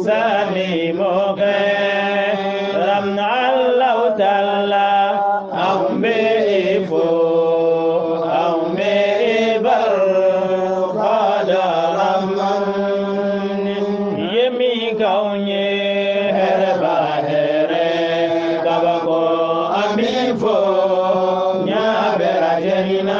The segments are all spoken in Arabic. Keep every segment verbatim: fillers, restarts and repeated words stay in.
sani moke ram Allah ta'ala ambe ifo ambe bar qadaram yemi kaunye herba here kabako amifo nya berajenina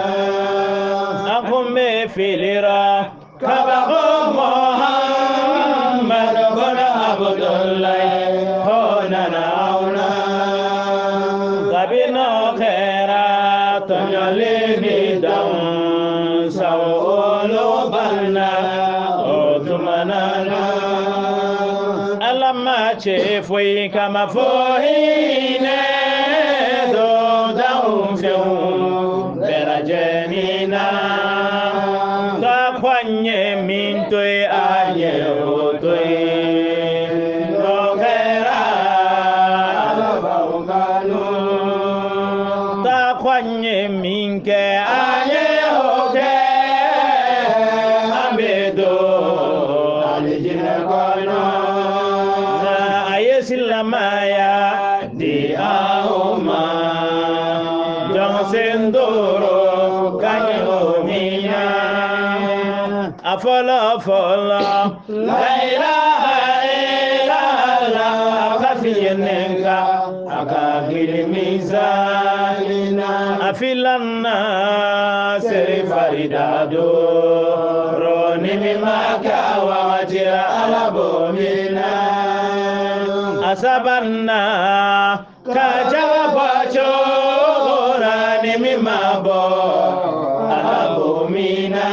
akumbe filira kabako Muhammad gona Abdullah honana auna kabino khera tonyale ni dam sawolo banna otumanana alama che foi kama fohine do daum fiu berajenina ka kwanye mintoy anye otoy no khera alabangano ta kwanye minke anye oke ambedo alijina kono na ayesillamaya di auma jong sendoro kanyo minya afala afala la ilaha illallah kafiyenenga akagili mizalina afilana seri faridado roni mimaka wajira alabomina asabanna kajabacho rani mimabo alabomina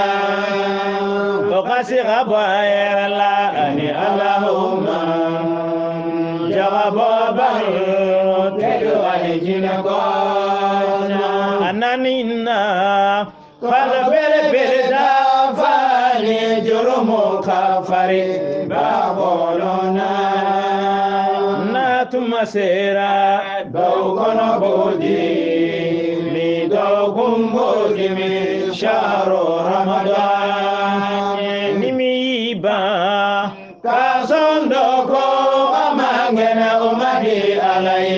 Kasi gabaya la ani Allahumma jawabar tedu alijina kona ananina fala bele bele da fali jurumu kafari babolona na tumasera baukono bodi mi dogum bodi mi sharo ramadan kasondoko amangena umadi alai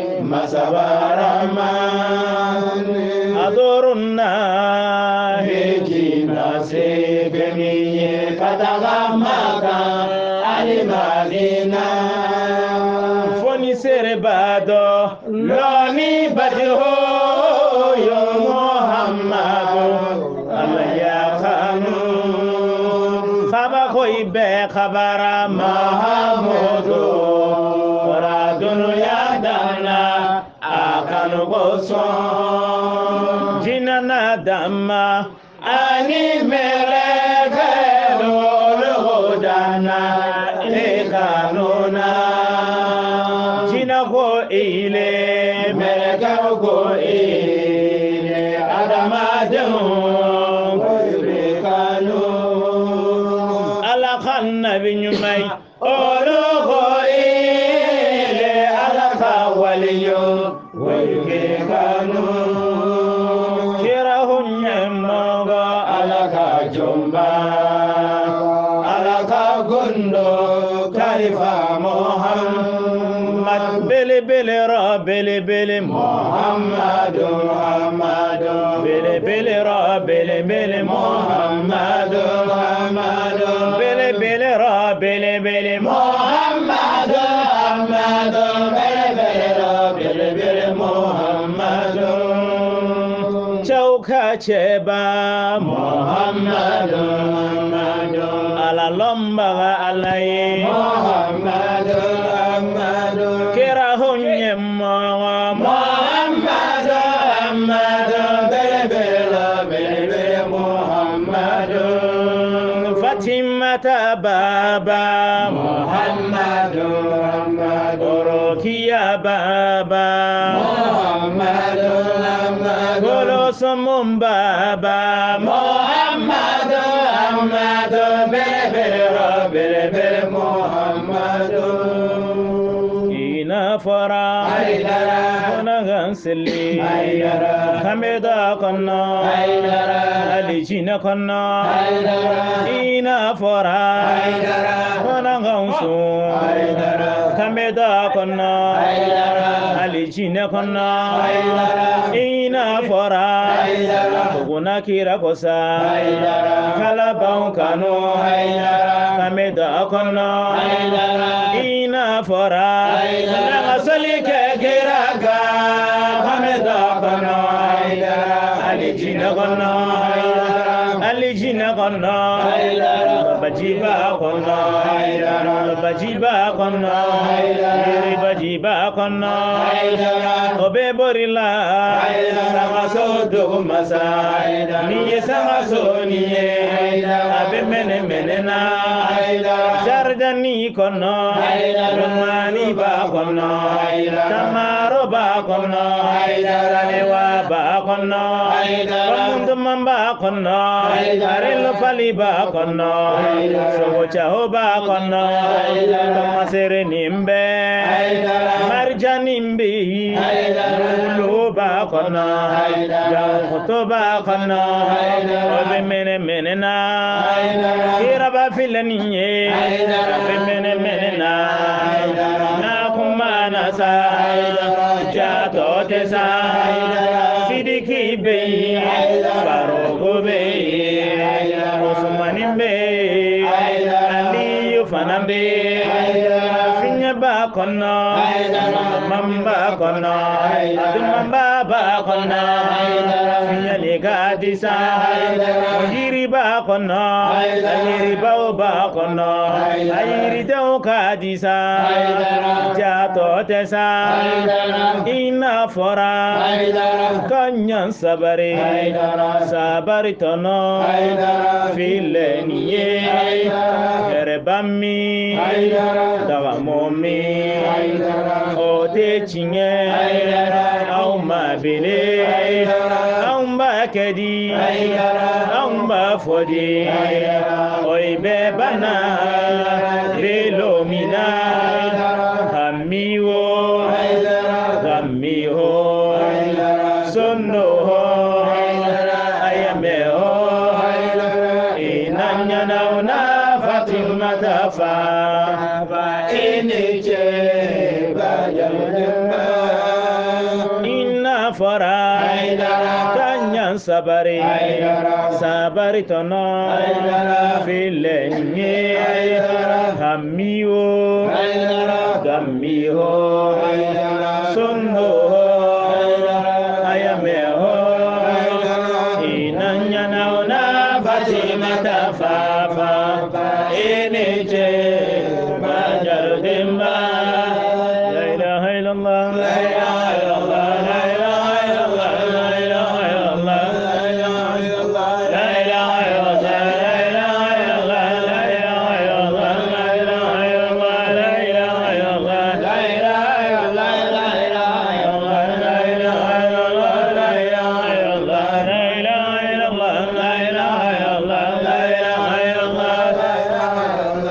masabaraman adorunna hejina segemiye katagamaka alimadina foni serebado loni badiho yo Muhammadu alayakanu be khabara mahamudu radunu yadana akanu goson jinana dama ani melekelo lodana ekanuna jina go ile melekelo go ile adamadun Nabi nyumai ologo ile alaka waliyo wayuke kanu kira hunyemogo alaka jomba alaka gundo kalifa Muhammad bele bele ra bele bele Muhammadu Muhammadu bele bele ra bele bele Muhammadu Muhammadu bele bele ra bele bele Muhammadu Muhammadu bele bele ra bele bele Muhammadu chauka cheba Muhammadu Muhammadu ala lomba alai Muhammadu Muhammadu kira hunye Muhammadu Muhammadu bele bele ra bele bele Muhammadu Fatimata baba Muhammadu Muhammadu Rokia baba Muhammadu Muhammadu Golo somum baba Muhammadu Muhammadu bele bele ra bele bele Muhammadu ina fara aidara gansili aidara kameda konna aidara alijina konna aidara ina fora aidara kona gansu beda kono ali jine kono ina fora buguna kira kosa kala baun kano kameda kono ina fora na sali ke kira ga kameda kono ali jine kono ali jine kono bajiba kono bajiba kono bajiba kono obe borila sama so do masa niye sama so niye abe mene mene na jardani kono rumani ba kono tamaro ba kono lewa ba kono mundu mamba kono arelo fali ba kono sobo chaho ba kono masere nimbe marja nimbe lulu ba kono jaho ba kono obe mene mene na kira ba filaniye obe mene mene na na kumana sa jato tesa sidiki be farogo be osmani be aliyu fanambe finya ba kono mamba kono mamba ba kono finya lega disa yiri ba kono yiri ba ba kono ayiri do ka disa jato tesa ina fora kanyan sabari sabari tono fileniye erebami daga momi ote chinye au mabele au mbakedi au mbafodi oibe bana belomina hamiwo hamiwo sono ayame ho inanyana una Fatima tafa iniche bayamudemba inna fora kanyan sabari sabari tono filenye hamiwo gamiho sono ayame ho inanyana una Fatima tafa iniche bayamudemba la ilaha illallah la ilaha illallah la ilaha illallah la ilaha illallah la ilaha illallah la ilaha illallah la ilaha illallah la ilaha illallah la ilaha illallah la ilaha illallah la ilaha illallah la ilaha illallah la ilaha illallah la ilaha illallah la ilaha illallah la ilaha illallah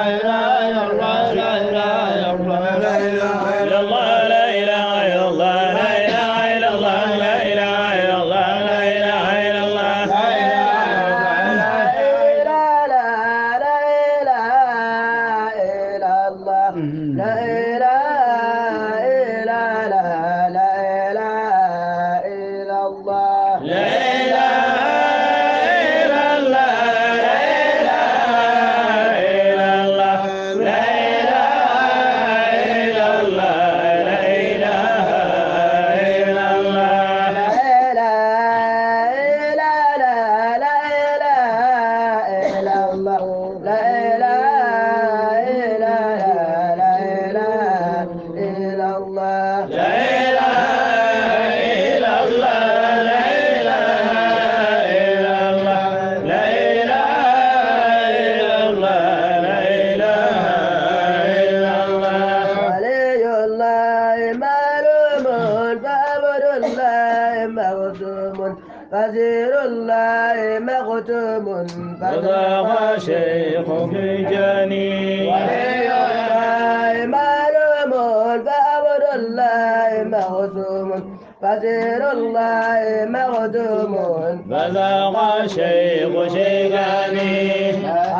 وزير الله مختوم فضاق شيخ في جاني ولي الله معلوم فعبد الله مختوم وزير الله مختوم فضاق شيخ شيخاني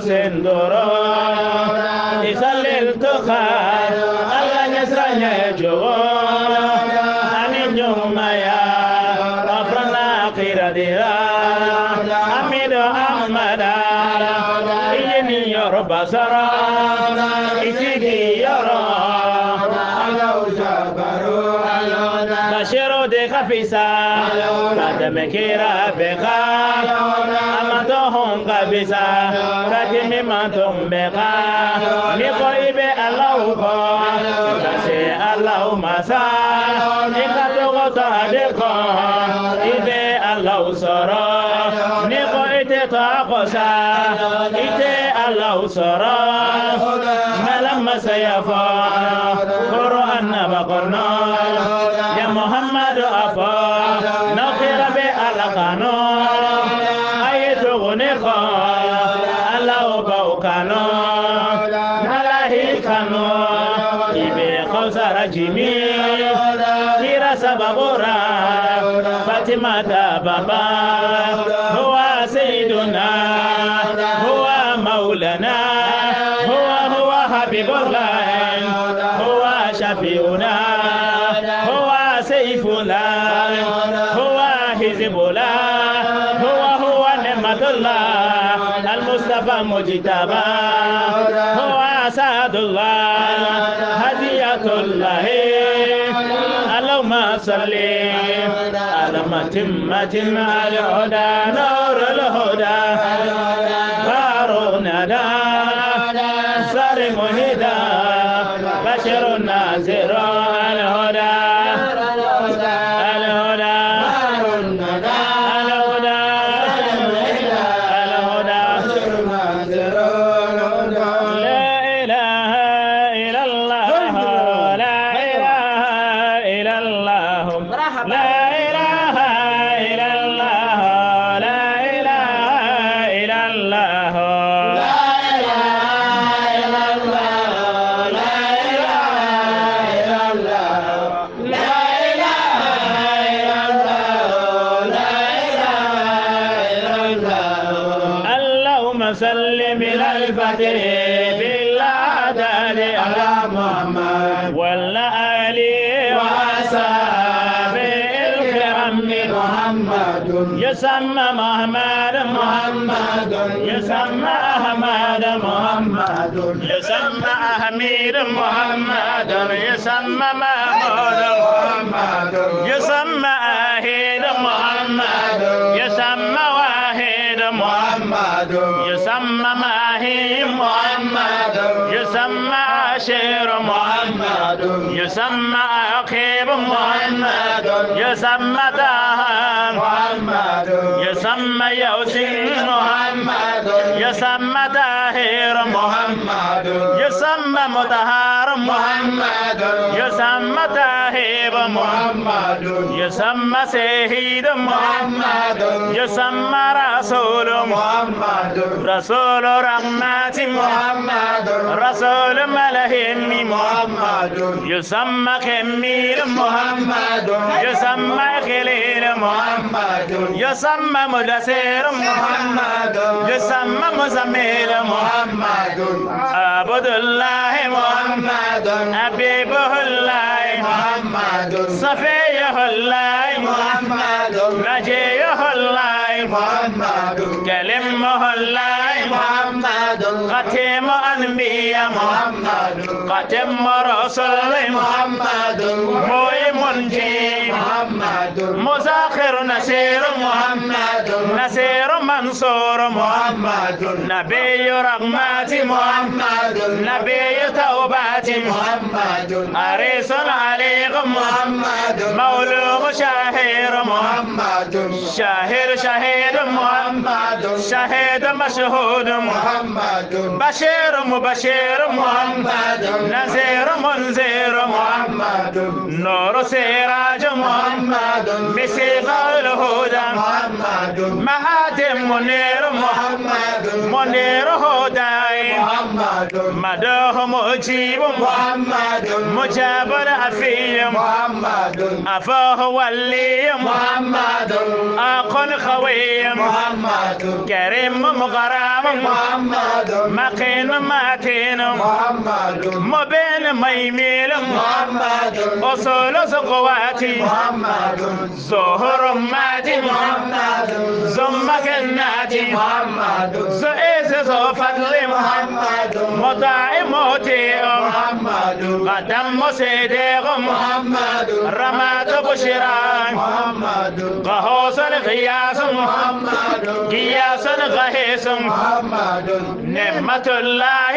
sendoro isalil tukhar alla nyasranya jowo amin jumaya afrana qiradira amido amada iyeni yoro basara isigi yoro ala usabaru bashiro de khafisa kadame kira beka amato hon kabisa kadimi matum beka ni ko ibe allah ko kase allah masa ni ka to ko ta de ko ibe allah soro ni ko ite ta ko sa ite allah soro malam sayafa qur'an nabaqna ya muhammad afa naqira bi alaqano ayatu gunqa allah bawkano nalahikano ibe khawsara jimi kira sababura fatima da baba huwa sayyiduna huwa maulana huwa huwa habibullah huwa shafiuna huwa sayfuna huwa hizbuna huwa huwa ni'matullah al-mustafa mujtaba huwa asadullah hadiyatullah اللهم صل على متمة الهدى نور الهدى هارون دا سالم هدى بشر الناصر الهدى الهدى سلم الفتح بالعدل على محمد والآل وأصحابه الكرام محمد يسمى محمد محمد يسمى أحمد محمد يسمى أحمد محمد يسمى محمود محمد يسمى أهيد محمد يسمى واحد محمد يسمى ماهي محمد يسمى عشير محمد يسمى عقيب محمد يسمى دهان محمد يسمى يوسف محمد يسمى داهر محمد يسمى مطهر محمد يسمى تاهب محمد يسمى سيد محمد يسمى رسول محمد رسول رحمة محمد رسول ملهم محمد يسمى كميل محمد يسمى خليل محمد يسمى مدسر محمد يسمى مزميل محمد عبد الله محمد حبيبه الله محمد صفيه الله محمد نجيه الله محمد كلمه الله محمد ختم أنبياء محمد ختم رسول محمد موي منجي محمد مزاخر نسير محمد نسير منصور محمد نبي رحمة محمد نبي توبة محمد عريس عليق محمد مولوه شاهر محمد شاهر شهيد محمد شهيد مشهود محمد بشير مبشر محمد نذير منذر محمد نور سراج محمد مسيق الهدى محمد مهاتم منير محمد منير هدى محمد مدوه مجيب محمد مجاب العفي محمد أفاه ولي محمد أخ خوي محمد كريم مغرام محمد مقين ماتين محمد مبين ميميل محمد أصول زقواتي محمد زهر ماتي محمد زم جناتي محمد زئز زفضل محمد مطاع موتي محمد قدم صديق محمد رمات بشران محمد غهوس غياس محمد غياس غهيس محمد نعمة الله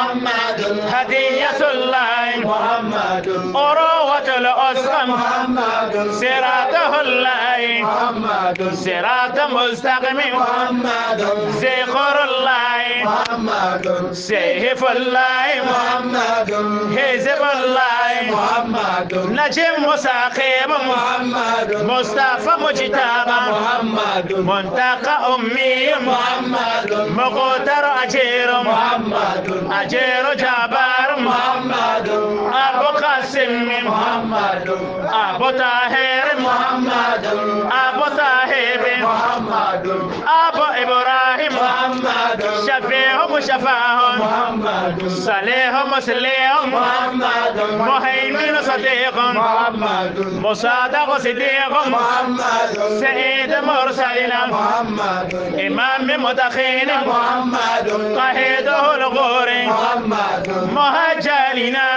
محمد هدية الله محمد أروة الأسلام محمد صراطه الله محمد صراط مستقيم محمد ذكر الله محمد سيف الله محمد حزب الله محمد نجم مساقب محمد مصطفى مجتبى محمد منتقى أمي محمد مقدر أجير محمد أجير جبار محمد أبو قاسم محمد أبو طاهر محمد أبو طاهر محمد أبو إبراهيم محمد شفيع مشفاه محمد صليح مسلم محمد مهيمن صديق محمد مصادق صديق محمد سيد مرسلين محمد إمام متخين محمد قهيده الغور محمد مهجلنا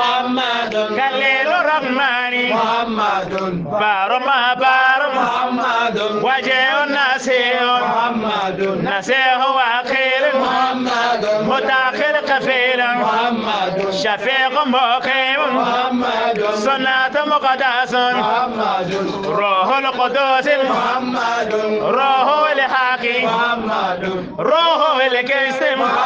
محمد كليل الرحمن محمد بارما بارم محمد وجه النسيء محمد نسيه وأخير محمد متأخر كفيل محمد شفيق مقيم محمد سنة مقدس محمد روح القدوس محمد روح الحق محمد روح الكيس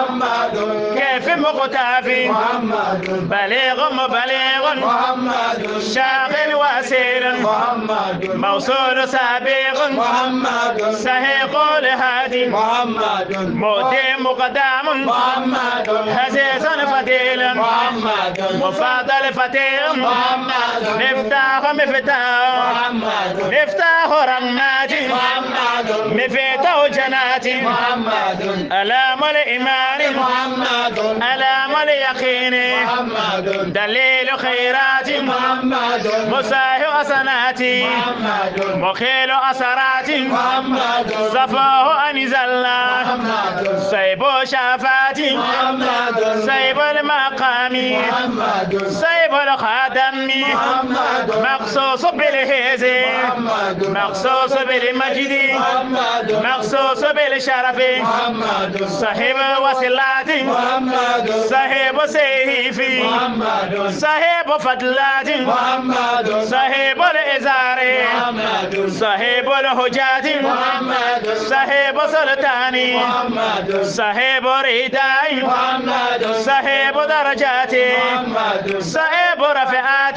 محمد كيف مقتفي محمد بليغ مبلغ محمد شاغل وسيل محمد موصول سابق محمد سهيق الهادي محمد مؤتي مقدام محمد هزيز فتيل محمد مفضل فتيل محمد مفتاح مفتاح محمد مفتاح رماتي محمد مفتاح جناتي محمد ألام الإيمان محمد ألام اليقين محمد دليل خيراتي محمد مساهي أسناتي محمد مخيل أسراتي محمد صفاه أنزلنا محمد سيب شفاتي محمد سيب المقام محمد سيب الخدم محمد مخصوص بالهزي محمد مخصوص بالمجد محمد مخصوص بالشرف محمد صاحب وصلاتي محمد صاحب سيفي محمد صاحب فضلات محمد صاحب الإزار محمد صاحب الحجات محمد صاحب سلطاني محمد صاحب رداي محمد صاحب درجات محمد صاحب رفعات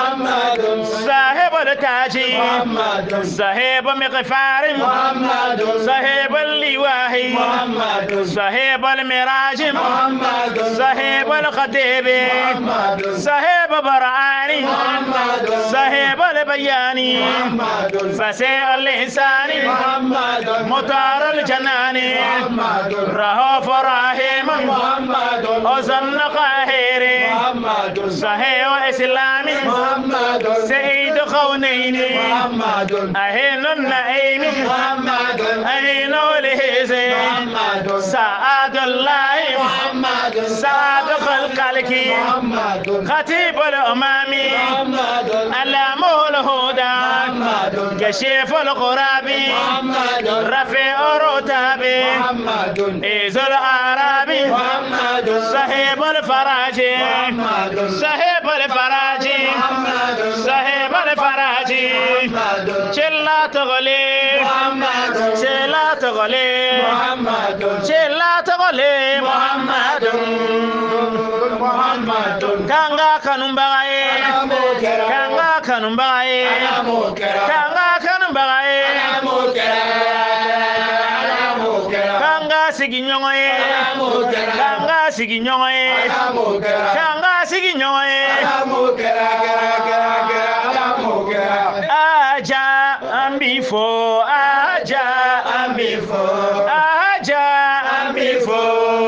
محمد صاحب التاج محمد صاحب مغفار محمد صاحب اللواء محمد صاحب المراج محمد صاحب الخطيب محمد صاحب برعاني محمد صاحب البياني محمد فسيء اللسان محمد مطار الجنان محمد رهوف رحيم محمد حسن قاهر محمد صحيح إسلامي محمد سيد قونين محمد أهين النعيم محمد أهين الهزي محمد سعاد الله محمد سعاد خلقك محمد خطيب الأمام محمد علامه الهدى محمد كشيف الغراب محمد رفيع الرتاب محمد إيز الأعراب محمد صاحب الفراج محمد صاحب الفراج محمد صاحب الفراج محمد شلا تغلي محمد شلا تغلي محمد شلا تغلي محمد محمد كانغا كانومباي كانغا كانومباي كانغا كانومباي كانغا سيغينيوي كانغا sigi ɲɔgɔn ye ala m'o kɛra k'an ka sigi ɲɔgɔn ye ala m'o kɛra kɛra kɛra kɛra ala m'o kɛra aja an b'i fo aja an b'i fo aja an b'i fo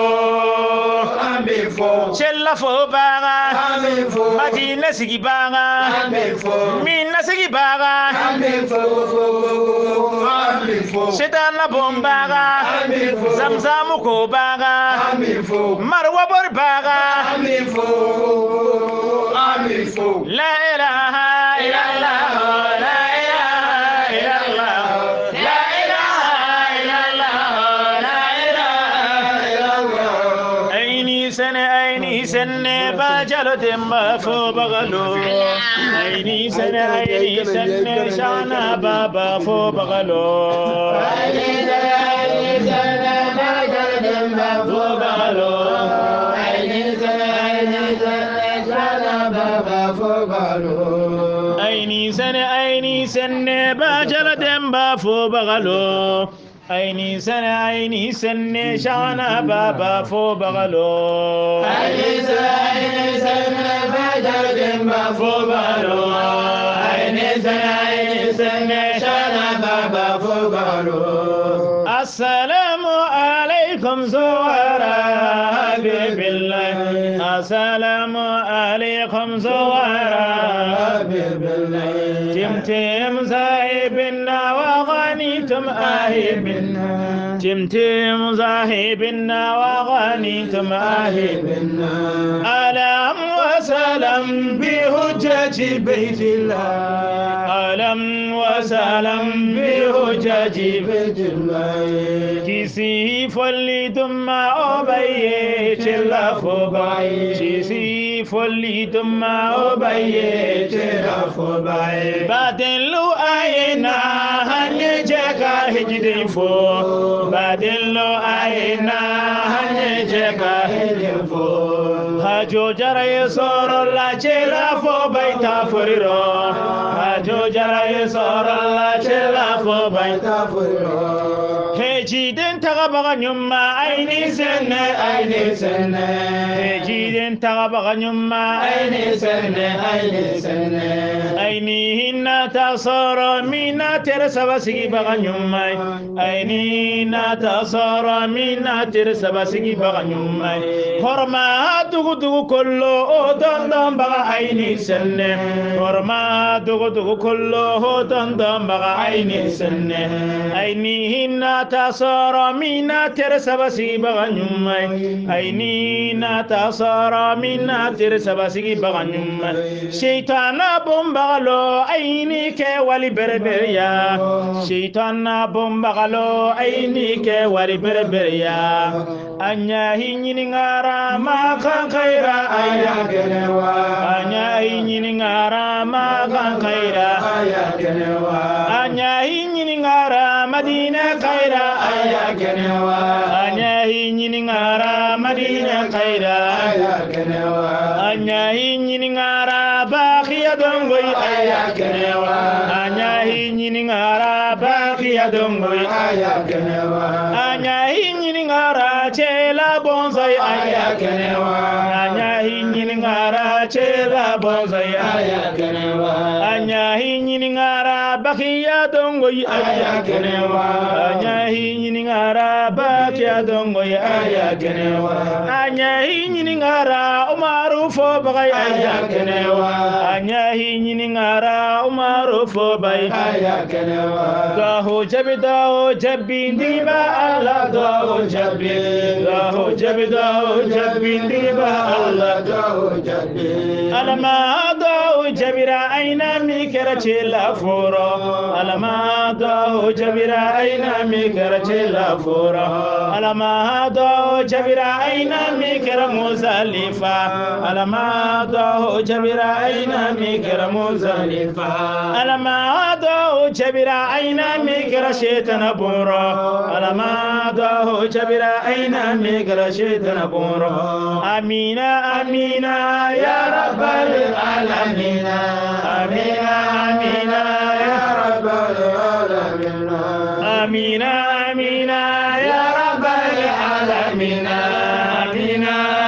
an b'i fo cɛla fo baga an b'i fo madina sigi baga an b'i fo mina sigi baga an b'i fo an b'i fo sitana bon baga an b'i fo zamzamu ko baga an b'i fo marwa bor baga an b'i fo an b'i fo la ilaha illallah la ilaha illallah la ilaha illallah la ilaha illallah aini sene aini sene bajalo demba fo bagalo aini sene aini sene shana baba fo bagalo aini sene aini sene bajalo demba fo bagalo aini sene aini sene shana baba fo bagalo aini sene aini sene bajalo demba fo bagalo aini sene aini sene shana baba fo bagalo aini sene aini sene bajalo demba fo bagalo aini sene aini sene shana baba fo bagalo assalamu alaikum zuwara habibillah assalamu alaikum zuwara habibillah timtim zahibinna wa ghanitum ahibinna timtim zahibinna wa ghanitum ahibinna alam wa salam bi hujjati baitillah alam wa salam bi hujjati baitillah kisi folli dumma obaye chilla fobaye kisi folli dumma obaye chilla fobaye badelu ayna hanye jeka hijde fo badelu ayna hanye jeka hijde fo hajo jaraye soro la chilla fo baita foriro hajo jaraye soro la chilla fo baita foriro hejiden tagabaga nyumma aini senne aini sene hejiden tagabaga nyumma aini sene aini sene aini hinna tasoro mina tere sabasigi baga nyumma aini na tasoro mina tere sabasigi baga nyumma horma dugu dugu kollo o don don baga aini senne horma dugu dugu kollo o don don baga aini senne aini hinna tasoro mina tere sabasigi baga nyumma aini na tasoro mina tere sabasigi baga nyumma shaytana bombalo aini ke wali berberiya shaytana bombalo aini ke wali berberiya anya hinyini ngara ma kan khaira aya kenewa anya hinyini ngara ma kan khaira aya kenewa anya hinyini ngara madina khaira aya kenewa anya hinyini ngara madina khaira aya kenewa anya hinyini ngara bakhiya dongoy aya kenewa anya hinyini ngara bakhiya dongoy aya kenewa anya hinyini ngara chela bonzai aya kenewa anya hinyini ngara chela bonzai aya kenewa anya hinyini ngara bakhiya dongoy aya kenewa anya hinyini ngara bakhiya dongoy aya kenewa anya hinyini ngara umaru fo bagay aya kenewa anya hinyini ngara umaru fo bay aya kenewa daho jabi daho jabi ndiba Allah daho jabi daho jabi daho jabi ndiba Allah daho jabi alama daho jabira aina mi kera chela foro alama daho jabira aina mi kera chela foro alama daho jabira aina mi kera muzalifa alama daho jabira aina mi kera muzalifa alama daho jabira aina mi kera shetana boro alama daho jabira aina mi kera shetana boro amina amina ya rabbal alamin amina amina ya rabbal alamin amina amina ya rabbal alamin amina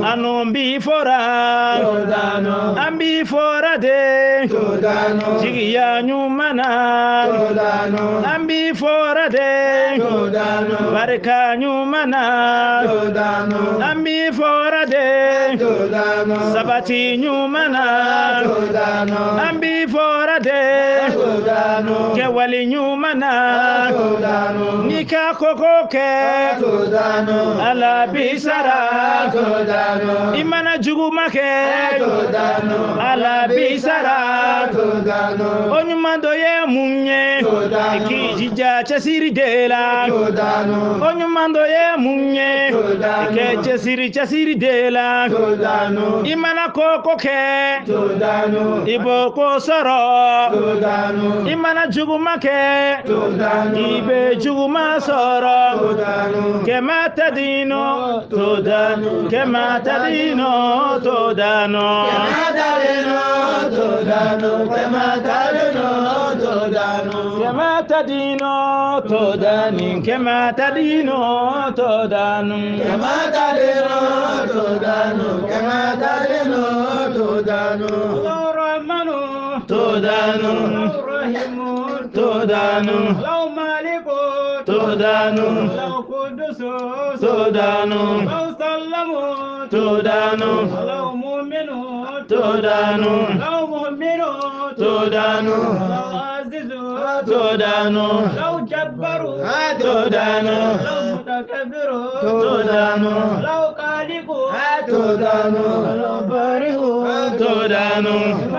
anum bi fora Todano, ambi fora de Todano, jigiya nyumana Todano, ambi fora de Todano, barka nyumana Todano, ambi fora de Todano, sabati nyumana Todano, ambi fora de Todano, kewali nyumana Todano, nika kokoke Todano, ala bisara Todano, imana jugumake Todano, ala bisara Todano, onyumando ye munye Todano, ikijija chasiri dela Todano, onyumando ye munye Todano, ike chasiri chasiri dela Todano, imana kokoke Todano, iboko soro Todano, imana jugumake Todano, ibe juguma soro Todano, kemata dino todano kemata dino todano Kematadino, Todano, Kematadino, Todano, kemata dino todani kemata dino todano Kematadino, Todano, Kematadino, Todano, rahmanu todano rahimu todano law maliku todano law qudusu todano law sallamu todano law mu'minu todano law mu'minu todano law azizu todano law jabbaru todano law mutakabbiru todano law qaliqu Todano, law bari'u todano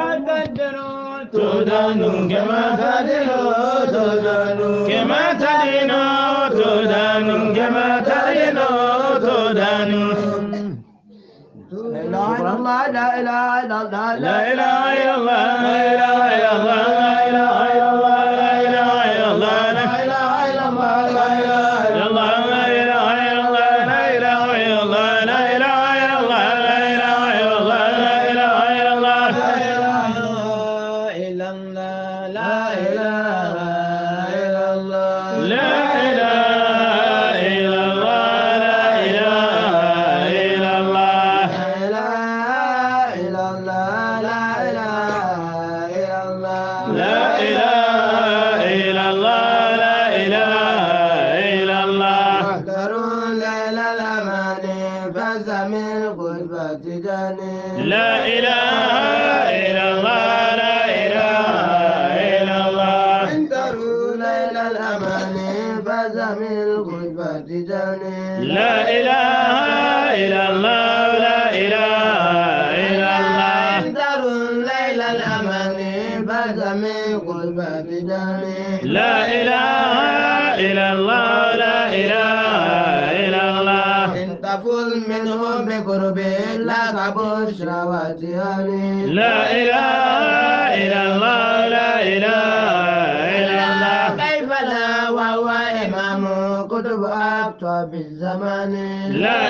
todano kematadino todano kematadino todano kematadino todano La ilaha illallah, la ilaha illallah, la ilaha illallah la ilaha illallah la ilaha illallah la ilaha illallah la ilaha illallah la ilaha illallah la ilaha illallah la ilaha illallah la ilaha illallah la ilaha illallah la ilaha illallah la ilaha illallah, la ilaha illallah la ilaha illallah la ilaha illallah, la ilaha illallah, la ilaha illallah la ilaha illallah Darul Lailal Amani, Fazamil Qurbat Jani, la ilaha illallah la ilaha illallah Darul Lailal Amani, Fazamil Qurbat Jani, la ilaha illallah la ilaha illallah Darul Lailal Amani, Fazamil Qurbat Jani, la ilaha illallah la ilaha illallah انتفل منه بقرب لك بشرى وتهاني لا إله إلا الله لا إله إلا الله كيف لا وهو إمام كتب أكتب الزمان لا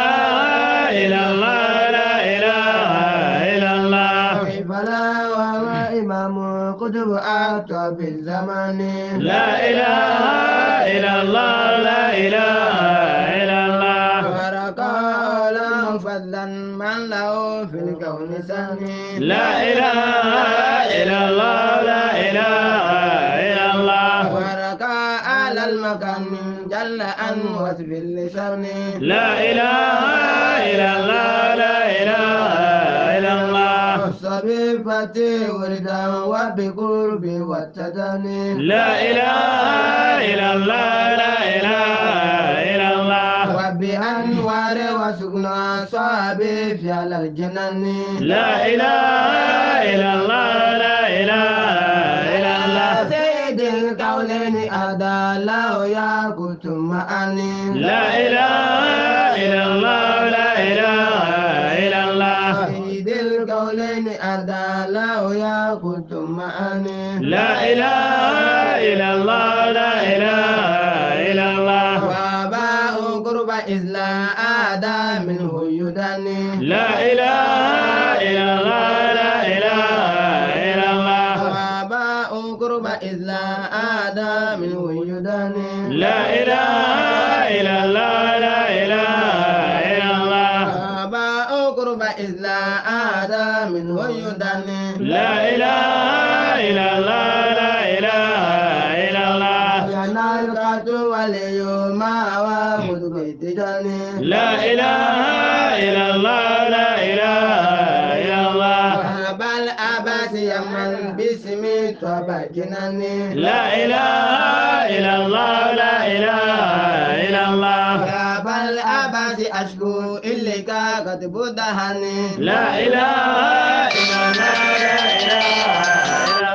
إله إلا الله لا إله إلا الله كيف لا وهو إمام كتب أكتب الزمان لا إله إلا الله لا إله إلا الله ورقى له فضلا من له في الكون سني لا إله إلا الله لا إله إلا الله ورقى على المكان جل أن وصف اللسان لا إله إلا الله لا إله إلا الله صبيبتي وردا وبقربي والتدني لا إله إلا الله لا إله إلا الله وبأنوار وسكنى صحابي في على الجنان لا إله إلا الله لا إله إلا الله سيد الكونين أدى له يا كتم معاني لا إله إلا الله لا إله إلا الله سيد الكونين أدى له يا كتم معاني لا إله إلا الله لا إله إلا الله وباء قرب إذلا آدى منه يداني لا إله إلا الله لا إله إلا الله وباء قرب إذلا آدى منه يداني لا إله إلا الله لا إله إلا الله وباء إلا هذا منه يدني لا إله إلا الله لا إله إلا الله ينال قد ولي ما ومدبت جني لا إله إلا الله لا إله إلا الله بل أبس يمن باسمي تبجنني لا إله إلا الله لا إله إلا الله بل أبس أشكو إليك قد بدهني لا إله إلا الله لا إله إلا